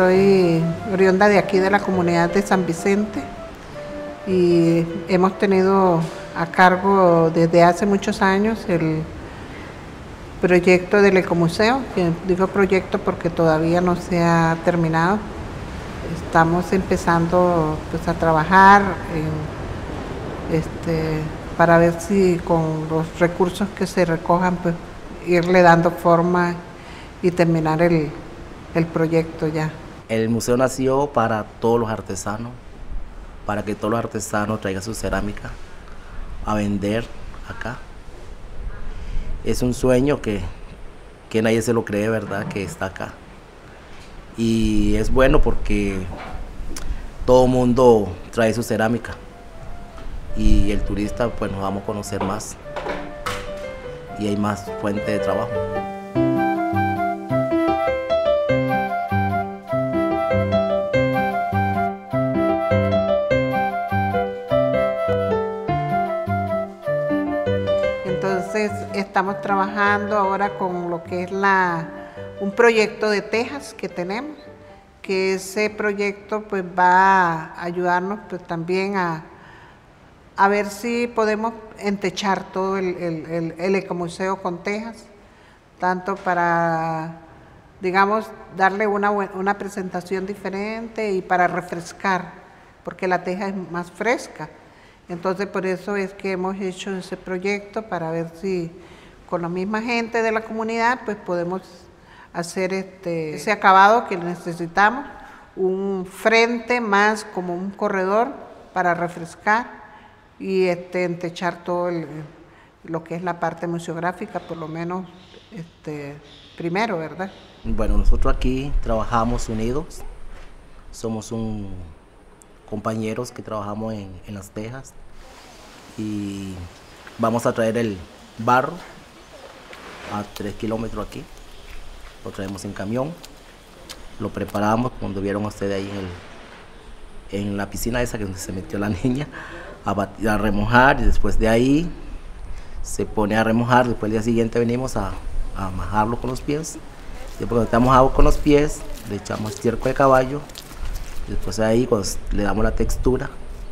soy oriunda de aquí de la comunidad de San Vicente y hemos tenido a cargo desde hace muchos años el proyecto del ecomuseo, que digo proyecto porque todavía no se ha terminado. Estamos empezando pues a trabajar para ver si con los recursos que se recojan pues irle dando forma y terminar el proyecto ya. El museo nació para todos los artesanos, para que todos los artesanos traigan su cerámica a vender acá. Es un sueño que nadie se lo cree, ¿verdad?, que está acá. Y es bueno porque todo el mundo trae su cerámica y el turista pues nos vamos a conocer más y hay más fuente de trabajo. Entonces estamos trabajando ahora con lo que es un proyecto de tejas que tenemos, que ese proyecto pues va a ayudarnos pues también a ver si podemos entechar todo el ecomuseo con tejas, tanto para, digamos, darle una presentación diferente y para refrescar, porque la teja es más fresca. Entonces por eso es que hemos hecho ese proyecto para ver si con la misma gente de la comunidad pues podemos hacer ese acabado que necesitamos, un frente más como un corredor para refrescar y entechar todo lo que es la parte museográfica, por lo menos primero, ¿verdad? Bueno, nosotros aquí trabajamos unidos, somos compañeros que trabajamos en las tejas y vamos a traer el barro a 3 kilómetros aquí, lo traemos en camión, lo preparamos, cuando vieron ustedes ahí en la piscina esa que se metió la niña, a remojar, y después de ahí se pone a remojar. Después el día siguiente venimos a majarlo con los pies. Después cuando está mojado con los pies le echamos estiércol de caballo. Después de ahí pues, le damos la textura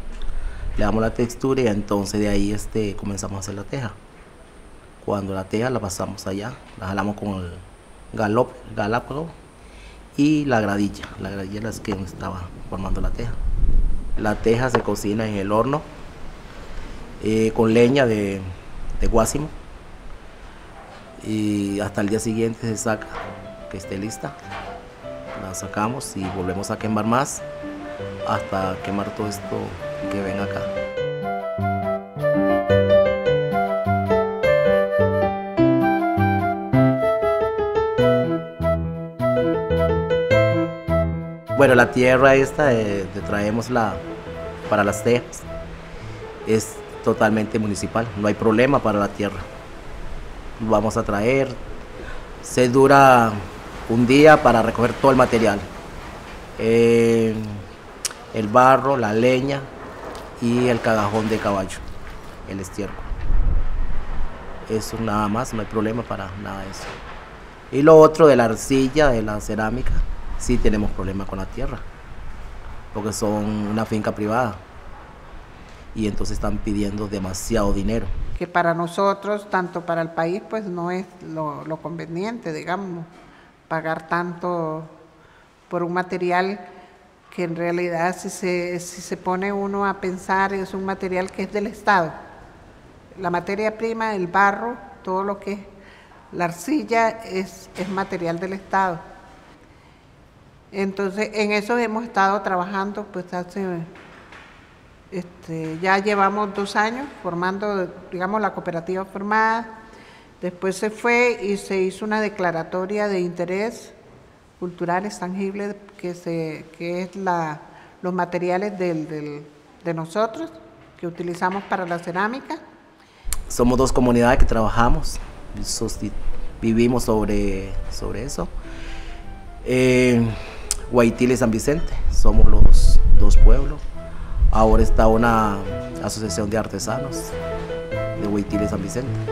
y entonces de ahí comenzamos a hacer la teja. Cuando la teja la pasamos allá, la jalamos con el galápago y la gradilla es la que estaba formando la teja. La teja se cocina en el horno con leña de guásimo y hasta el día siguiente se saca, que esté lista. La sacamos y volvemos a quemar más hasta quemar todo esto que ven acá. Bueno, la tierra esta traemos para las tejas es totalmente municipal, no hay problema para la tierra. Lo vamos a traer, se dura un día para recoger todo el material, el barro, la leña y el cagajón de caballo, el estiércol. Eso nada más, no hay problema para nada de eso. Y lo otro de la arcilla, de la cerámica, sí tenemos problemas con la tierra, porque son una finca privada y entonces están pidiendo demasiado dinero. Que para nosotros, tanto para el país, pues no es lo conveniente, digamos, pagar tanto por un material que en realidad si se pone uno a pensar es un material que es del Estado. La materia prima, el barro, todo lo que es la arcilla es material del Estado. Entonces en eso hemos estado trabajando pues ya llevamos 2 años formando, digamos, la cooperativa formada. Después se fue y se hizo una declaratoria de interés culturales tangibles que es los materiales de nosotros que utilizamos para la cerámica. Somos 2 comunidades que trabajamos, vivimos sobre eso. Guaitila y San Vicente, somos los 2 pueblos. Ahora está una asociación de artesanos de Guaitila y San Vicente.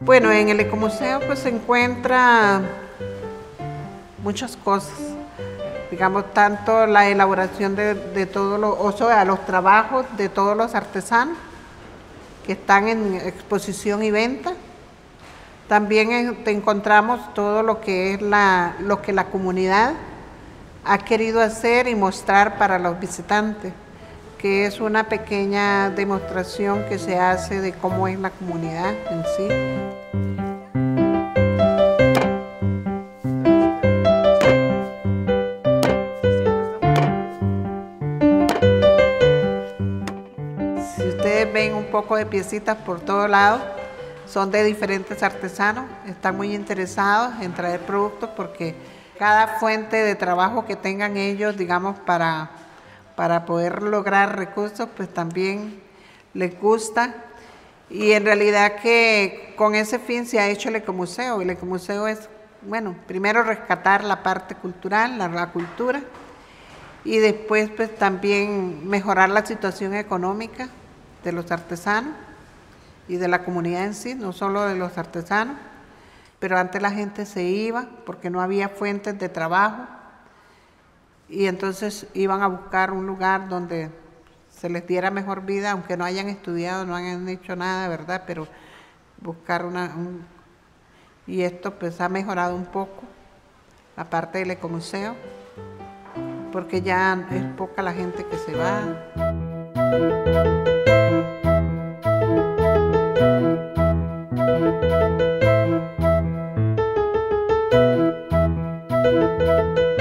Bueno, en el Ecomuseo pues se encuentra muchas cosas, digamos, tanto la elaboración de todos los trabajos de todos los artesanos que están en exposición y venta. También te encontramos todo lo que es lo que la comunidad ha querido hacer y mostrar para los visitantes, que es una pequeña demostración que se hace de cómo es la comunidad en sí. Si ustedes ven un poco de piecitas por todos lados, son de diferentes artesanos, están muy interesados en traer productos porque cada fuente de trabajo que tengan ellos, digamos, para poder lograr recursos, pues también les gusta. Y en realidad que con ese fin se ha hecho el Ecomuseo. El Ecomuseo es, bueno, primero rescatar la parte cultural, la cultura, y después pues también mejorar la situación económica de los artesanos y de la comunidad en sí, no solo de los artesanos, pero antes la gente se iba porque no había fuentes de trabajo y entonces iban a buscar un lugar donde se les diera mejor vida, aunque no hayan estudiado, no hayan hecho nada, ¿verdad? Pero buscar y esto pues ha mejorado un poco la parte del Ecomuseo, porque ya es poca la gente que se va.